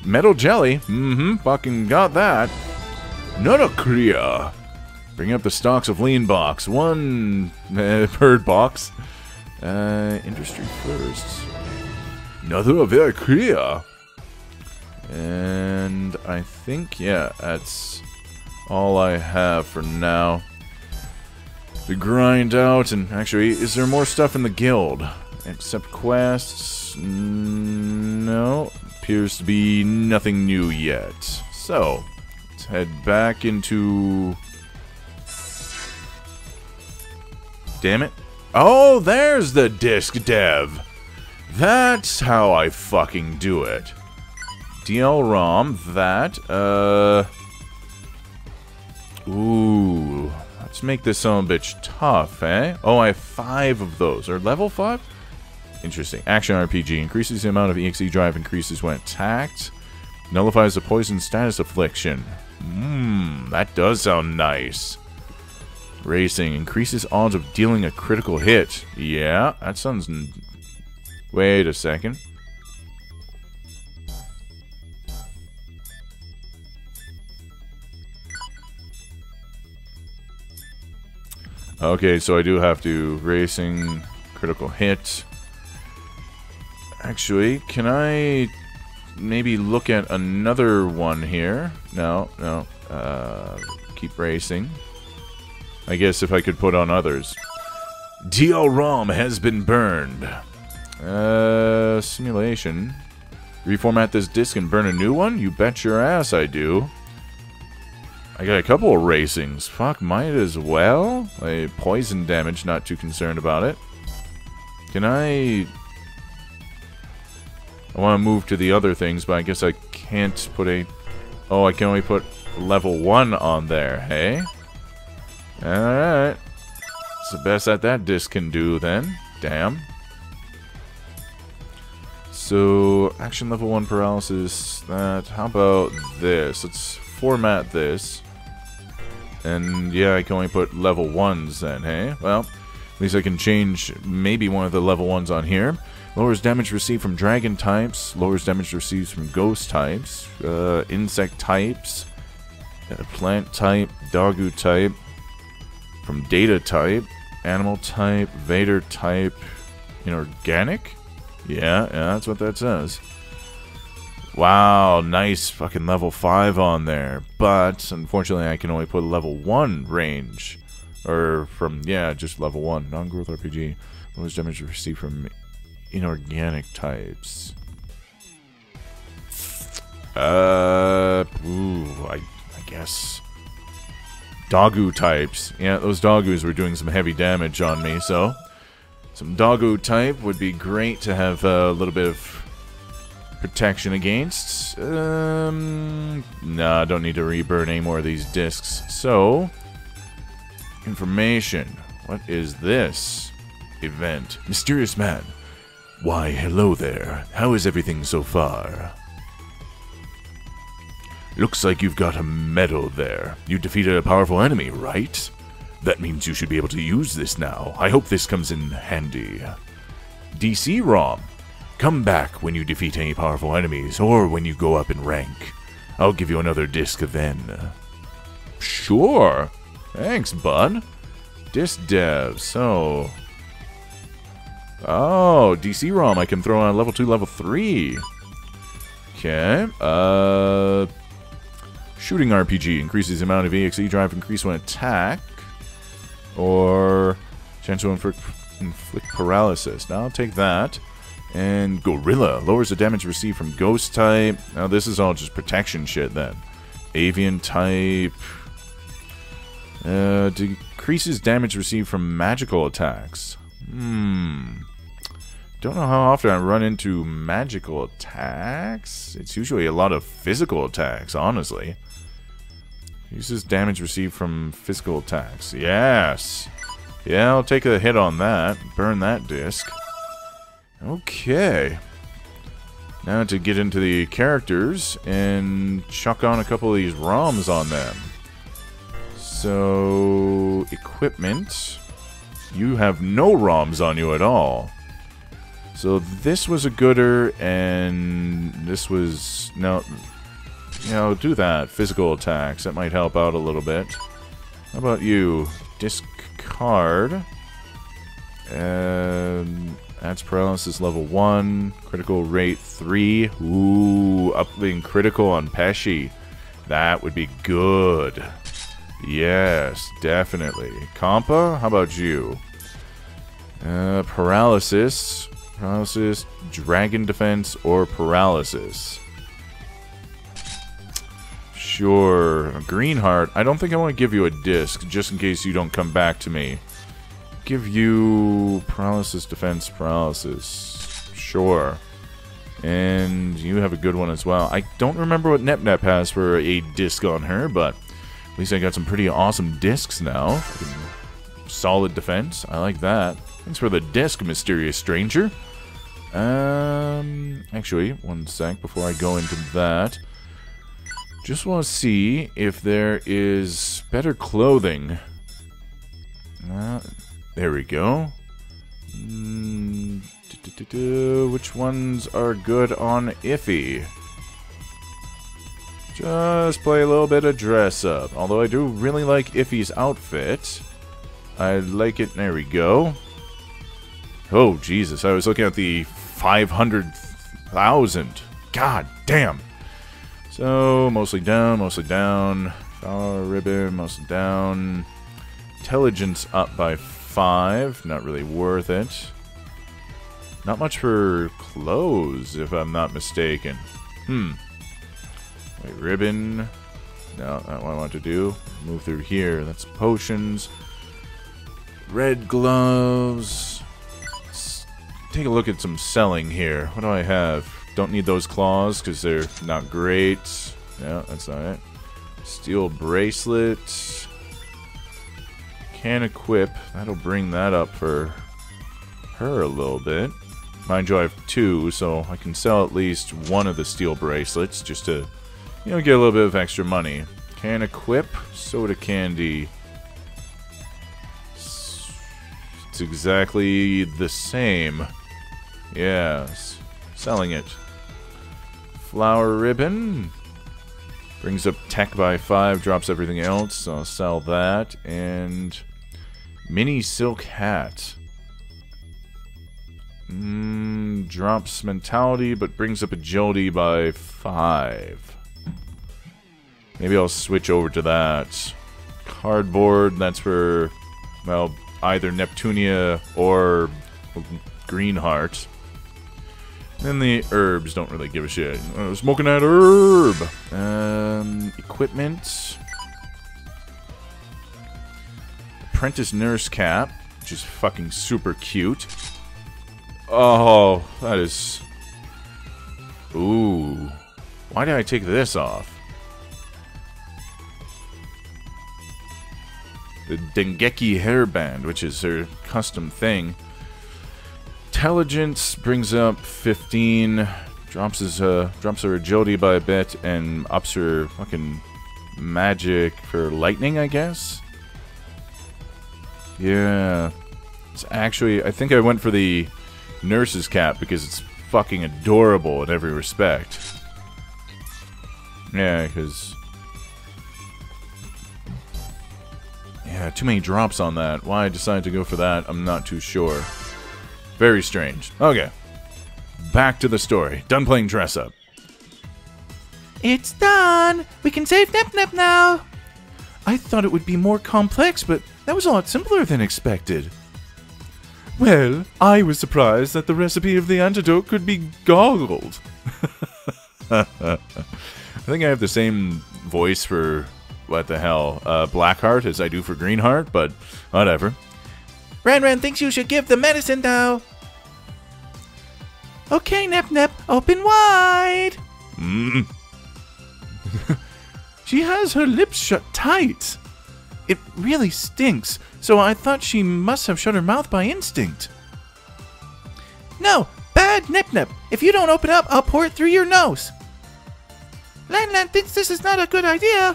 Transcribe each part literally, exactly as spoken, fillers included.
Metal jelly. Mm-hmm. Fucking got that. Nutacria. Bring up the stocks of lean box. One uh, bird box. Uh, industry first. Another very clear. And I think, yeah, that's all I have for now. To grind out, and actually, is there more stuff in the guild? Except quests? No. Appears to be nothing new yet. So, let's head back into... Damn it. Oh, there's the disc dev. That's how I fucking do it. D L ROM, that, uh... Ooh, let's make this son of a bitch tough, eh? Oh, I have five of those. Or level five? Interesting. Action R P G. Increases the amount of E X E drive increases when attacked. Nullifies the poison status affliction. Mmm, that does sound nice. Racing. Increases odds of dealing a critical hit. Yeah, that sounds... N Wait a second. Okay, so I do have to racing, critical hit. Actually, can I maybe look at another one here? No, no. Uh, keep racing. I guess if I could put on others. D L ROM has been burned. Uh, simulation. Reformat this disk and burn a new one? You bet your ass I do. I got a couple of racings. Fuck, might as well. Like, poison damage, not too concerned about it. Can I... I want to move to the other things, but I guess I can't put a... Oh, I can only put level one on there, hey? Alright. It's the best that that disc can do, then. Damn. So, action level one paralysis, that... How about this? Let's format this. And yeah, I can only put level ones then, hey? Well, at least I can change maybe one of the level ones on here. Lowers damage received from dragon types. Lowers damage received from ghost types. Uh, insect types. Uh, plant type. Dogu type. From data type. Animal type. Vader type. Inorganic? Yeah, yeah, that's what that says. Wow, nice fucking level five on there. But, unfortunately, I can only put level one range. Or from, yeah, just level one. Non-growth R P G. Lowers damage received from inorganic types. Uh, ooh, I, I guess. Dogu types. Yeah, those Dogus were doing some heavy damage on me, so... Some Dogu type would be great to have a little bit of... protection against. Um, nah, I don't need to reburn any more of these discs. So, information. What is this event? Mysterious man. Why, hello there. How is everything so far? Looks like you've got a medal there. You defeated a powerful enemy, right? That means you should be able to use this now. I hope this comes in handy. D C ROM. Come back when you defeat any powerful enemies, or when you go up in rank. I'll give you another disc then. Sure. Thanks, bud. Disc dev, so... Oh, D C ROM I can throw on level two, level three. Okay, uh... Shooting R P G increases the amount of E X E drive increase when attack. Or... Chance to inflict, inflict paralysis. Now I'll take that. And Gorilla lowers the damage received from Ghost type. Now this is all just protection shit then. Avian type. Uh, decreases damage received from magical attacks. Hmm. Don't know how often I run into magical attacks. It's usually a lot of physical attacks, honestly. Uses damage received from physical attacks. Yes. Yeah, I'll take a hit on that. Burn that disc. Okay. Now to get into the characters and chuck on a couple of these ROMs on them. So, equipment. You have no ROMs on you at all. So this was a gooder, and this was... No, you know, do that. Physical attacks. That might help out a little bit. How about you? Discard. Um, adds paralysis level one. Critical rate three. Ooh, upping critical on Pesci. That would be good. Yes, definitely. Compa, how about you? Uh, paralysis. Paralysis, dragon defense, or paralysis. Sure. Greenheart, I don't think I want to give you a disc, just in case you don't come back to me. Give you paralysis, defense, paralysis. Sure. And you have a good one as well. I don't remember what Nep Nep has for a disc on her, but at least I got some pretty awesome discs now. Solid defense. I like that. Thanks for the disc, mysterious stranger. Um, actually, one sec before I go into that. Just want to see if there is better clothing. Uh, there we go. Mm, do, do, do, do. Which ones are good on Iffy? Just play a little bit of dress up. Although I do really like Iffy's outfit. I like it. There we go. Oh, Jesus. I was looking at the five hundred thousand. God damn. So, mostly down, mostly down. Flower ribbon, mostly down. Intelligence up by five. Not really worth it. Not much for clothes, if I'm not mistaken. Hmm. Wait, ribbon. No, not what I want to do. Move through here. That's potions. Red gloves. Let's take a look at some selling here. What do I have? Don't need those claws because they're not great. Yeah, that's not it. Steel bracelet. Can equip. That'll bring that up for her a little bit. Mind you, I have two, so I can sell at least one of the steel bracelets just to, you know, get a little bit of extra money. Can equip. Soda candy. It's exactly the same. Yes. Selling it. Flower ribbon. Brings up tech by five, drops everything else, so I'll sell that. And mini silk hat. Mm, drops mentality, but brings up agility by five. Maybe I'll switch over to that. Cardboard, that's for, well, either Neptunia or Greenheart. And the herbs don't really give a shit. Uh, smoking that herb. Um, equipment. Apprentice nurse cap, which is fucking super cute. Oh, that is... Ooh. Why did I take this off? The Dengeki hairband, which is her custom thing. Intelligence brings up fifteen, drops his uh drops her agility by a bit, and ups her fucking magic for lightning, I guess. Yeah, it's actually, I think I went for the nurse's cap because it's fucking adorable in every respect. Yeah, because yeah, too many drops on that. Why I decided to go for that, I'm not too sure. Very strange. Okay. Back to the story. Done playing dress up. It's done! We can save Nep Nep now! I thought it would be more complex, but that was a lot simpler than expected. Well, I was surprised that the recipe of the antidote could be goggled. I think I have the same voice for, what the hell, uh, Blackheart as I do for Greenheart, but whatever. Ran Ran thinks you should give the medicine now. Okay, Nep Nep, open wide. Mm. She has her lips shut tight. It really stinks, so I thought she must have shut her mouth by instinct. No, bad Nep Nep. If you don't open up, I'll pour it through your nose. Lan Lan thinks this is not a good idea.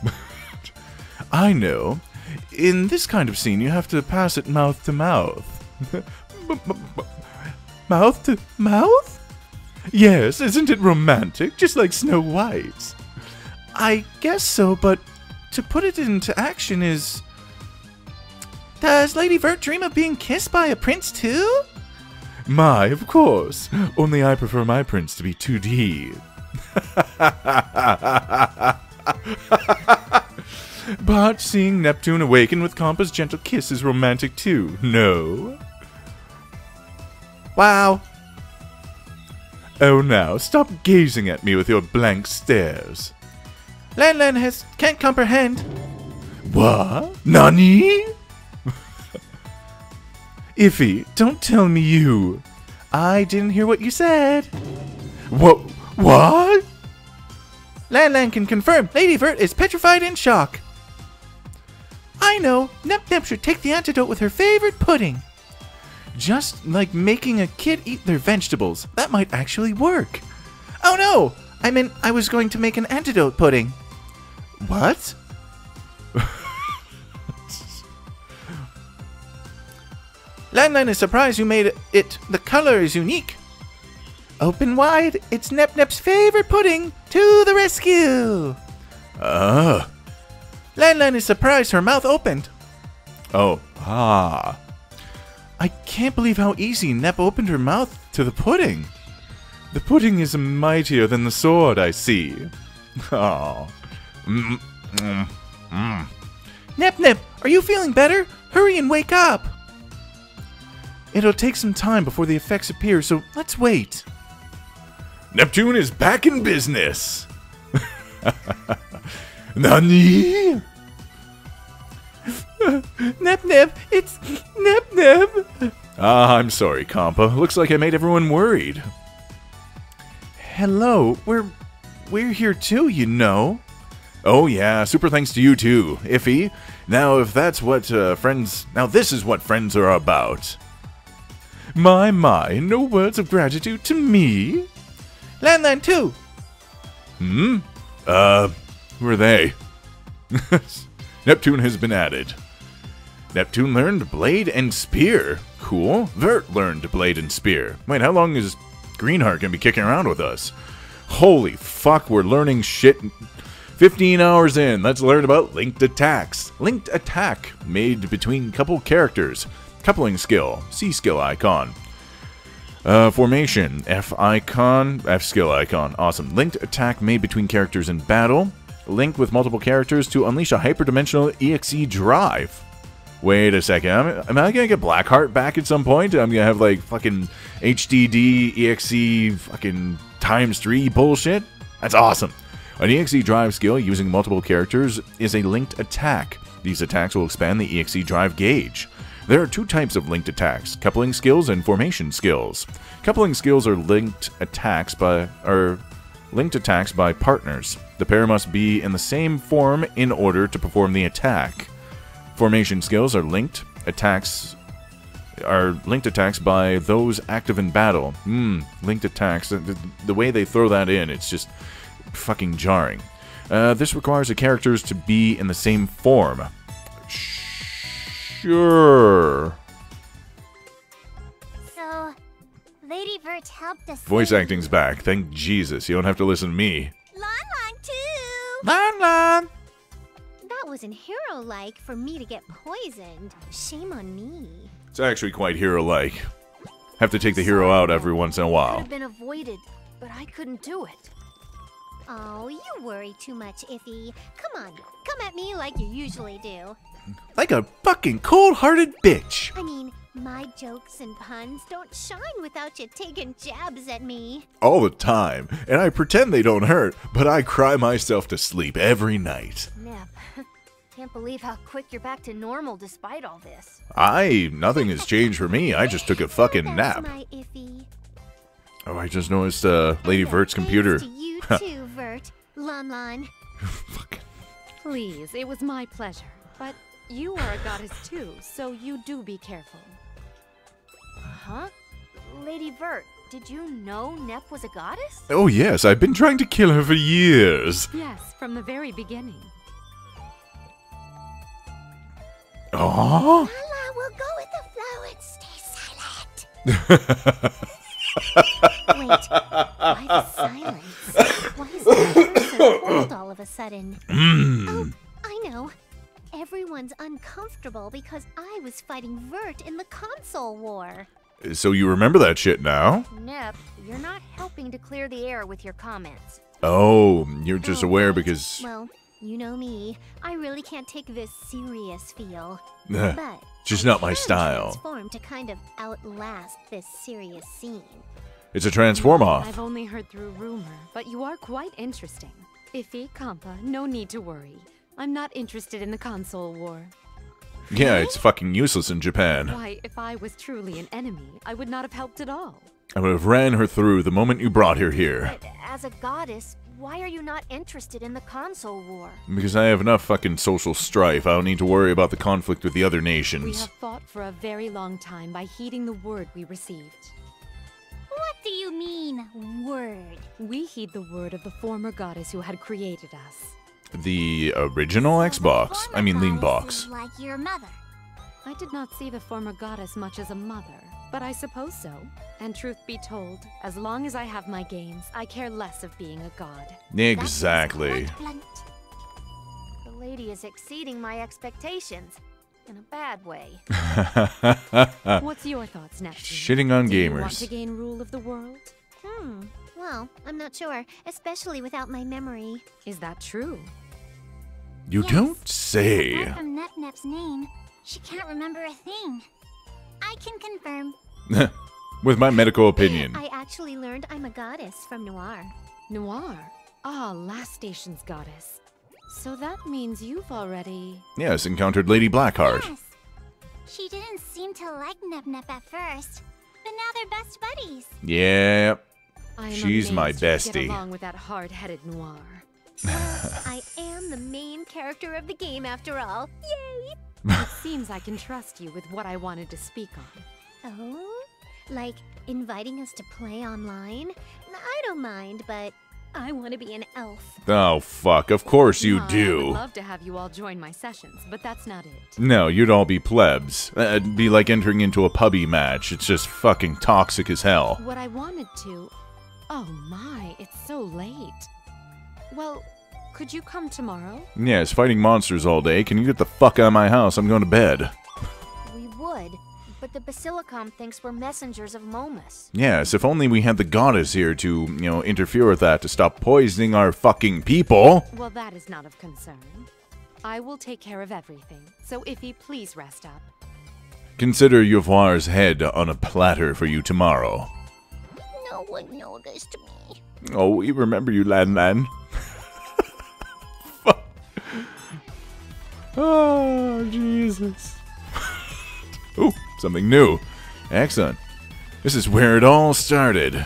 I know. In this kind of scene, you have to pass it mouth to mouth. Mouth to mouth? Yes, isn't it romantic? Just like Snow White. I guess so, but to put it into action is... Does Lady Vert dream of being kissed by a prince too? My, of course. Only I prefer my prince to be two D. But seeing Neptune awaken with Compa's gentle kiss is romantic too, no? Wow. Oh, now, stop gazing at me with your blank stares. Lan Lan has can't comprehend. What? Nani? Iffy, don't tell me you. I didn't hear what you said. What? What? Lan Lan can confirm Lady Vert is petrified in shock. I know. Nep Nep should take the antidote with her favorite pudding. Just like making a kid eat their vegetables. That might actually work. Oh no! I meant I was going to make an antidote pudding. What? Lan Lan is surprised you made it. The color is unique. Open wide. It's Nep Nep's favorite pudding. To the rescue. Ah. Lan Lan is surprised her mouth opened. Oh. Ah. I can't believe how easy Nep opened her mouth to the pudding. The pudding is mightier than the sword, I see. Oh. Mm, mm, mm. Nep Nep, are you feeling better? Hurry and wake up. It'll take some time before the effects appear, so let's wait. Neptune is back in business. Nani? Nep Nep, it's Nep Nep. Ah, I'm sorry, Compa. Looks like I made everyone worried. Hello, we're we're here too, you know. Oh yeah, super thanks to you too, Iffy. Now, if that's what uh, friends, now this is what friends are about. My my, no words of gratitude to me. Lan Lan too. Hmm. Uh, who are they? Neptune has been added. Neptune learned Blade and Spear. Cool. Vert learned Blade and Spear. Wait, how long is Greenheart gonna be kicking around with us? Holy fuck, we're learning shit. fifteen hours in, let's learn about linked attacks. Linked attack, made between couple characters. Coupling skill, C skill icon. Uh, formation, F icon, F skill icon. Awesome. Linked attack made between characters in battle. Linked with multiple characters to unleash a hyperdimensional E X E drive. Wait a second, am, am I gonna get Blackheart back at some point? I'm gonna have like fucking H D D, E X E, fucking times three bullshit? That's awesome. An E X E drive skill using multiple characters is a linked attack. These attacks will expand the E X E drive gauge. There are two types of linked attacks, coupling skills and formation skills. Coupling skills are linked attacks by are linked attacks by partners. The pair must be in the same form in order to perform the attack. Formation skills are linked attacks are linked attacks by those active in battle. Hmm, linked attacks. The, the, the way they throw that in, it's just fucking jarring. Uh, this requires the characters to be in the same form. Sure. So, Lady Vert helped us. Voice acting's back. Thank Jesus. You don't have to listen to me. Lan Lan too. Lan Lan. That wasn't hero-like for me to get poisoned. Shame on me. It's actually quite hero-like. Have to take the hero out every once in a Could while. have been avoided, but I couldn't do it. Oh, you worry too much, Iffy. Come on, come at me like you usually do. Like a fucking cold-hearted bitch. I mean, my jokes and puns don't shine without you taking jabs at me. All the time. And I pretend they don't hurt, but I cry myself to sleep every night. Nep, can't believe how quick you're back to normal despite all this. I... Nothing has changed for me. I just took a fucking That's nap. my Iffy. Oh, I just noticed uh, Lady Vert's computer. Thanks to you too, Vert. Lan Lan. Fucking... Please, it was my pleasure. But you are a goddess too, so you do be careful. Huh? Lady Vert, did you know Nep was a goddess? Oh yes, I've been trying to kill her for years. Yes, from the very beginning. Aww. Lala will go with the flow and stay silent. Wait, why the silence? Why is the air so cold all of a sudden? Oh, I know. Everyone's uncomfortable because I was fighting Vert in the console war. So you remember that shit now? Nep, you're not helping to clear the air with your comments. Oh, you're just Oh, aware right. because... Well, you know me. I really can't take this serious feel. Nah, But just I not my can style. transform to kind of outlast this serious scene. It's a transform off. I've only heard through rumor, but you are quite interesting. Iffy, Kampa, no need to worry. I'm not interested in the console war. Yeah, it's fucking useless in Japan. Why, if I was truly an enemy, I would not have helped at all. I would have ran her through the moment you brought her here. But as a goddess, why are you not interested in the console war? Because I have enough fucking social strife, I don't need to worry about the conflict with the other We nations. have fought for a very long time by heeding the word we received. What do you mean, word? We heed the word of the former goddess who had created us. The original Xbox, I mean Lean Goddess is Box. like your mother. I did not see the former goddess much as a mother, but I suppose so. And truth be told, as long as I have my games, I care less of being a god. Exactly. That is quite blunt. The lady is exceeding my expectations. In a bad way. What's your thoughts, Neptune? Shitting on Do you want gamers. to gain rule of the world? Hmm. Well, I'm not sure, especially without my memory. Is that true? You Yes. don't say. Aside from Nep Nep's name, she can't remember a thing. I can confirm. With my medical opinion. I actually learned I'm a goddess from Noir. Noir? Ah, last station's goddess. So that means you've already... Yes, encountered Lady Blackheart. Yes. She didn't seem to like Nep Nep at first, but now they're best buddies. Yeah. I am She's my amazed you bestie. Get along with that hard-headed Noir. I am the main character of the game after all. Yay! It seems I can trust you with what I wanted to speak on. Oh? Like inviting us to play online? I don't mind, but I want to be an elf. Oh, fuck. Of course you I would do. love to have you all join my sessions, but that's not it. No, you'd all be plebs. Uh, It'd be like entering into a pubby match. It's just fucking toxic as hell. What I wanted to... Oh my, it's so late. Well, could you come tomorrow? Yes, fighting monsters all day. Can you get the fuck out of my house? I'm going to bed. We would, but the Basilicom thinks we're messengers of Momus. Yes, if only we had the goddess here to, you know, interfere with that to stop poisoning our fucking people. Well, that is not of concern. I will take care of everything, so Iffy, please rest up. Consider Yovoir's head on a platter for you tomorrow. No one noticed me. Oh, we remember you, Lan Lan. Fuck. Oh, Jesus. Ooh, something new. Excellent. This is where it all started.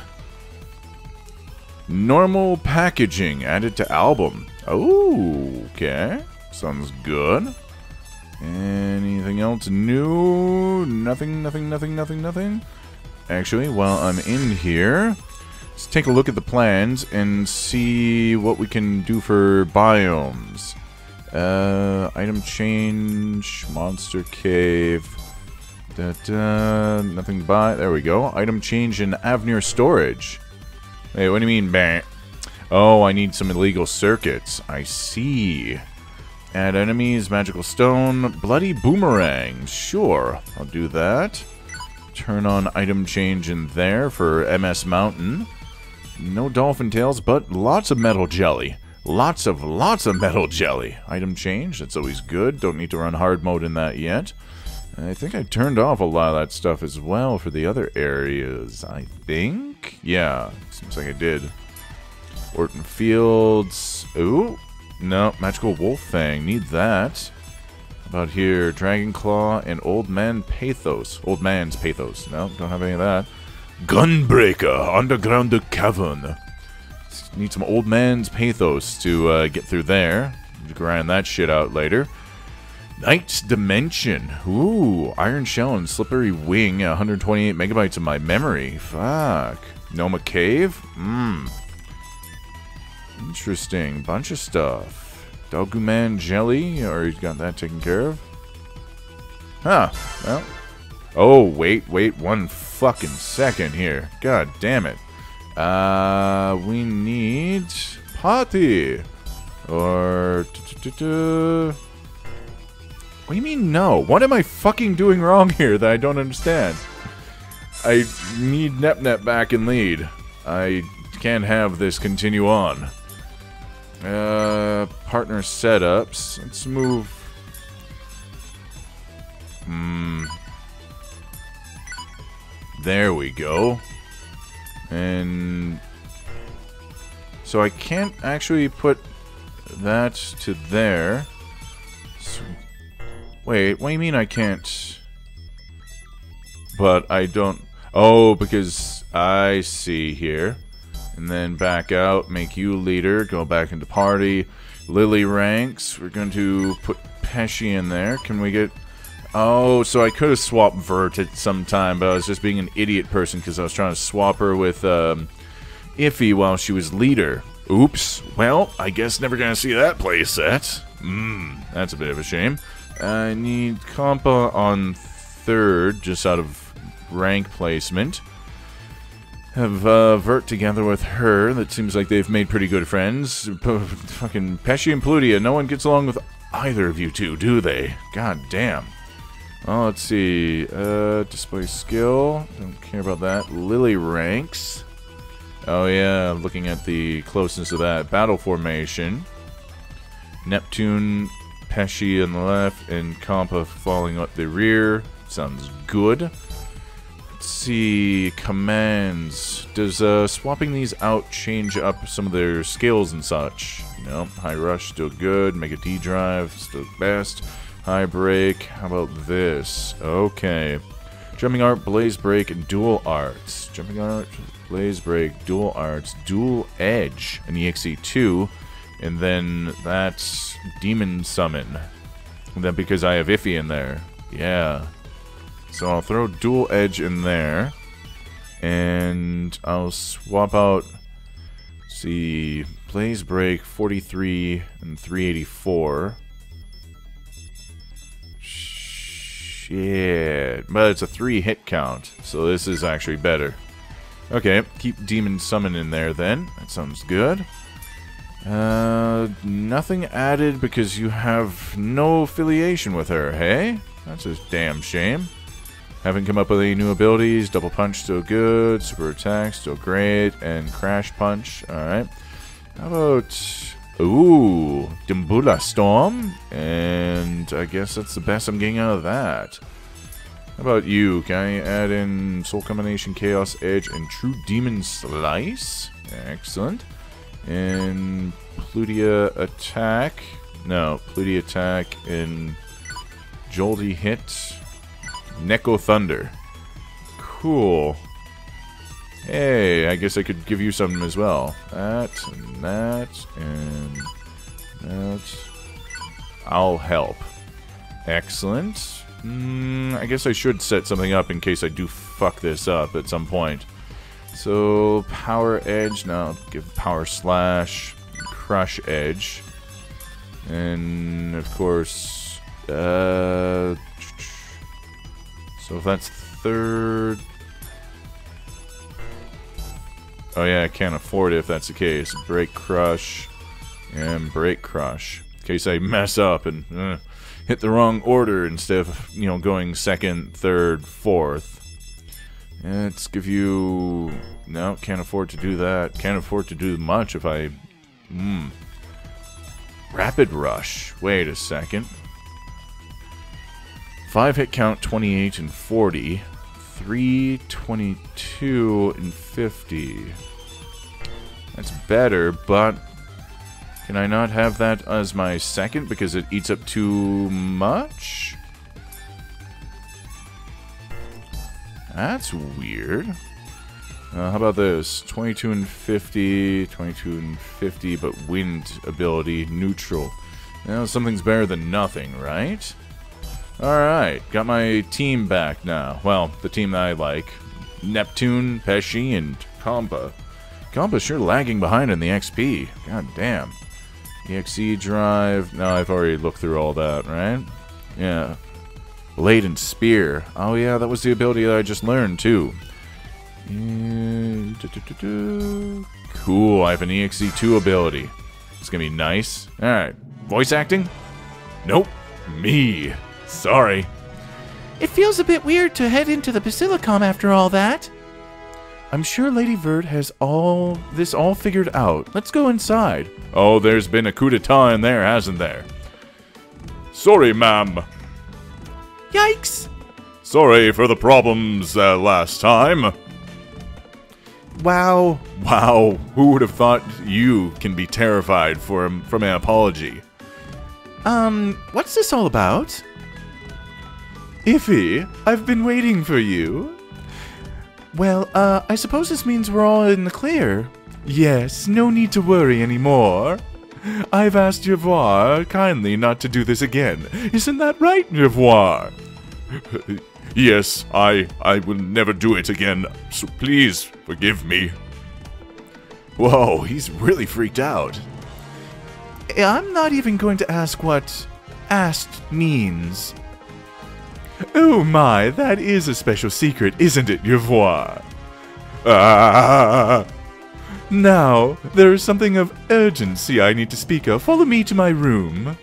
Normal packaging added to album. Oh, okay. Sounds good. Anything else new? Nothing, nothing, nothing, nothing, nothing. Actually, while I'm in here, let's take a look at the plans and see what we can do for biomes. Uh, item change, monster cave. Da, da, nothing to buy. There we go. Item change in Avnir storage. Hey, what do you mean, bah? Oh, I need some illegal circuits. I see. Add enemies, magical stone, bloody boomerang. Sure, I'll do that. Turn on item change in there for M S Mountain. No dolphin tails, but lots of metal jelly. Lots of, lots of metal jelly. Item change, that's always good. Don't need to run hard mode in that yet. I think I turned off a lot of that stuff as well for the other areas, I think? Yeah, seems like I did. Orton Fields. Ooh, no, Magical Wolf Fang. Need that. About here, Dragon Claw and Old Man Pathos. Old Man's Pathos. No, don't have any of that. Gunbreaker, Underground Cavern. Need some Old Man's Pathos to uh, get through there. Grind that shit out later. Knight's Dimension. Ooh, Iron Shell and Slippery Wing. one hundred twenty-eight megabytes of my memory. Fuck. Noma Cave? Mmm. Interesting. Bunch of stuff. Doguman Jelly. Already got that taken care of. Huh. Well. Oh, wait, wait. One fucking second here. God damn it. Uh, we need Party. Or... What do you mean no? What am I fucking doing wrong here that I don't understand? I need NepNep back in lead. I can't have this continue on. Uh, partner setups. Let's move... Hmm... There we go. And... So I can't actually put that to there. So, wait, what do you mean I can't? But I don't... Oh, because I see here. And then back out, make you leader, go back into party. Lily ranks. We're going to put Pesci in there. Can we get... Oh, so I could have swapped Vert at some time, but I was just being an idiot person because I was trying to swap her with um, Iffy while she was leader. Oops. Well, I guess never gonna see that play set. Mmm, that's a bit of a shame. I need Compa on third, just out of rank placement. Have uh, Vert together with her. That seems like they've made pretty good friends. P fucking Pesci and Plutia. No one gets along with either of you two, do they? God damn. Oh, let's see. Uh, display skill. Don't care about that. Lily ranks. Oh yeah, looking at the closeness of that. Battle formation. Neptune, Pesci on the left, and Compa falling up the rear. Sounds good. Let's see. Commands. Does uh, swapping these out change up some of their skills and such? No. High rush, still good. Mega D drive, still best. High break. How about this? Okay. Jumping art, blaze break, and dual arts. Jumping art, blaze break, dual arts, dual edge, and E X E two, and then that's demon summon. And then because I have Iffy in there, yeah. So I'll throw dual edge in there, and I'll swap out. Let's see, blaze break forty-three and three eighty-four. Shit, but it's a three hit count, so this is actually better. Okay, keep Demon Summon in there then. That sounds good. Uh, nothing added because you have no affiliation with her, hey? That's a damn shame. Haven't come up with any new abilities. Double Punch still good. Super Attack still great. And Crash Punch, alright. How about... Ooh, Dimbula Storm, and I guess that's the best I'm getting out of that. How about you? Can I add in Soul Combination, Chaos Edge, and True Demon Slice? Excellent. And Plutia Attack. No, Plutia Attack and Jolty Hit. Neko Thunder. Cool. Hey, I guess I could give you something as well. That, and that, and that. I'll help. Excellent. Mm, I guess I should set something up in case I do fuck this up at some point. So, Power Edge. Now, give Power Slash. Crush Edge. And, of course, uh... so if that's third... Oh yeah, I can't afford it if that's the case. Break Crush and Break Crush. In case I mess up and uh, hit the wrong order instead of, you know, going second, third, fourth. Let's give you... No, can't afford to do that. Can't afford to do much if I... Hmm. Rapid Rush. Wait a second. Five hit count, twenty-eight and forty. three, twenty-two, and fifty. That's better, but can I not have that as my second because it eats up too much? That's weird. Uh, how about this? twenty-two and fifty, twenty-two and fifty, but wind ability, neutral. Now, something's better than nothing, right? Alright, got my team back now. Well, the team that I like. Neptune, Pesci, and Compa. Compa's sure lagging behind in the X P. God damn. E X E drive. No, I've already looked through all that, right? Yeah. Blade and Spear. Oh yeah, that was the ability that I just learned too. Cool, I have an E X E two ability. It's gonna be nice. Alright, voice acting? Nope, me. Sorry. It feels a bit weird to head into the Basilicom after all that. I'm sure Lady Vert has all this all figured out. Let's go inside. Oh, there's been a coup d'etat in there, hasn't there? Sorry, ma'am. Yikes! Sorry for the problems uh, last time. Wow. Wow, who would have thought you can be terrified for, from an apology? Um, what's this all about? Iffy, I've been waiting for you. Well, uh, I suppose this means we're all in the clear. Yes, no need to worry anymore. I've asked Jevoir kindly not to do this again. Isn't that right, Jevoir? Yes, I I will never do it again, so please forgive me. Whoa, he's really freaked out. I'm not even going to ask what asked means. Oh my, that is a special secret, isn't it, Jevoir? Ah! Now, there is something of urgency I need to speak of. Follow me to my room.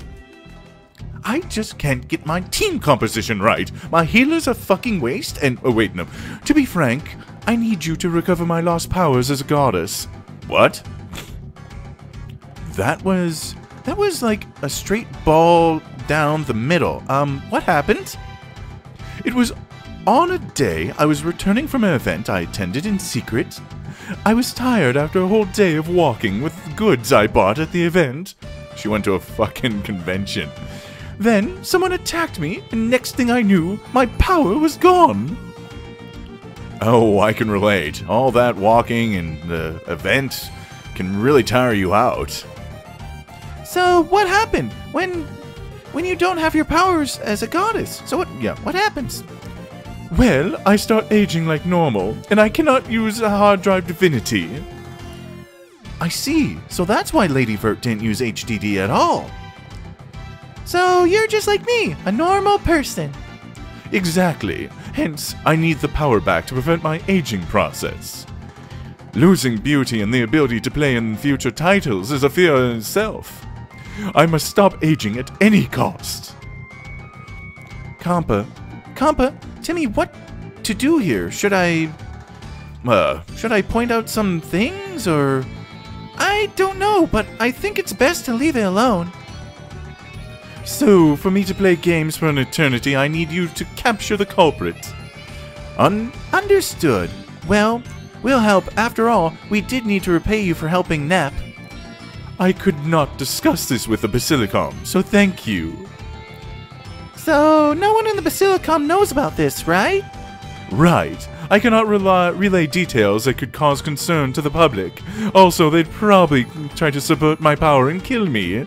I just can't get my team composition right. My healer's a fucking waste, and... Oh, wait, no. To be frank, I need you to recover my lost powers as a goddess. What? That was... That was like a straight ball down the middle. Um, what happened? It was on a day I was returning from an event I attended in secret. I was tired after a whole day of walking with goods I bought at the event. She went to a fucking convention. Then someone attacked me, and next thing I knew, my power was gone. Oh, I can relate. All that walking and the event can really tire you out. So, what happened when when you don't have your powers as a goddess? So what, yeah, what happens? Well, I start aging like normal, and I cannot use a hard drive divinity. I see. So that's why Lady Vert didn't use H D D at all. So you're just like me, a normal person. Exactly. Hence, I need the power back to prevent my aging process. Losing beauty and the ability to play in future titles is a fear in itself. I must stop aging at any cost. Compa, Compa, tell me what to do here. Should I, uh, should I point out some things, or? I don't know, but I think it's best to leave it alone. So, for me to play games for an eternity, I need you to capture the culprit. Un- understood. Well, we'll help. After all, we did need to repay you for helping Nep. I could not discuss this with the Basilicom, so thank you. So, no one in the Basilicom knows about this, right? Right. I cannot rely- relay details that could cause concern to the public. Also, they'd probably try to subvert my power and kill me.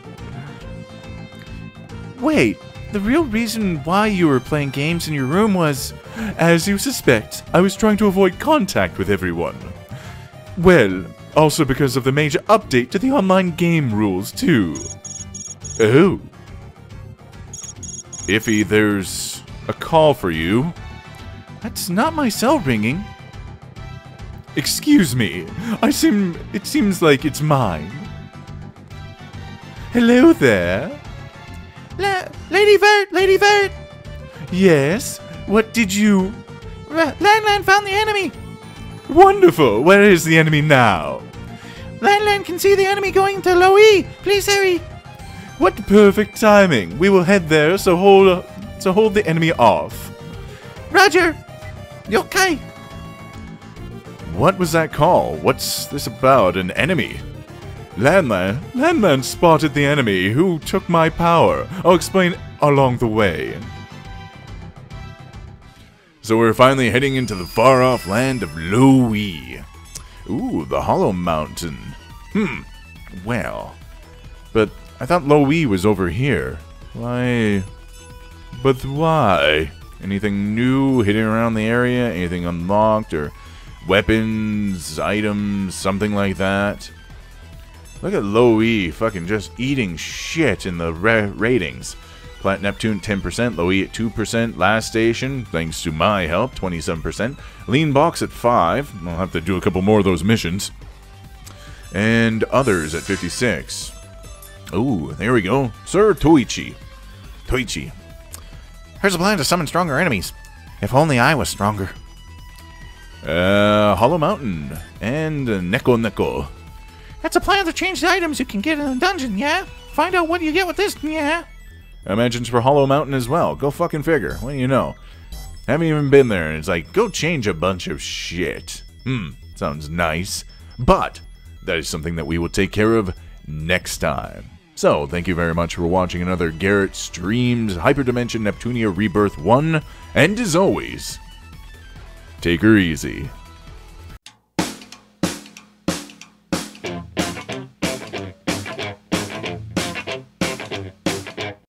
Wait, the real reason why you were playing games in your room was... As you suspect, I was trying to avoid contact with everyone. Well, also because of the major update to the online game rules, too. Oh. Iffy, there's a call for you. That's not my cell ringing. Excuse me. I seem... It seems like it's mine. Hello there. La Lady Vert! Lady Vert! Yes? What did you... R Lan found the enemy! Wonderful! Where is the enemy now? Lan Lan can see the enemy going to Loe! Please hurry! What perfect timing! We will head there, so hold, uh, so hold the enemy off. Roger! Okay. What was that call? What's this about? An enemy? Landman, Landman spotted the enemy who took my power. I'll explain along the way. So we're finally heading into the far-off land of Loe. Ooh, the Hollow Mountain. Hmm, well. But I thought Loe was over here. Why? But why? Anything new hidden around the area? Anything unlocked? Or weapons, items, something like that? Look at Loe fucking just eating shit in the ra ratings. Plant Neptune, ten percent. Loey at two percent. Last station, thanks to my help, twenty-seven percent. Lean Box at five. I'll have to do a couple more of those missions. And others at fifty-six. Ooh, there we go. Sir Toichi. Toichi. Here's a plan to summon stronger enemies. If only I was stronger. Uh, Hollow Mountain. And uh, Neko Neko. That's a plan to change the items you can get in a dungeon, yeah? Find out what you get with this, yeah? Imagines for Hollow Mountain as well. Go fucking figure. What do you know? Haven't even been there, and it's like, go change a bunch of shit. Hmm, sounds nice. But that is something that we will take care of next time. So, thank you very much for watching another Garrett Streams Hyperdimension Neptunia Rebirth one. And as always, take her easy.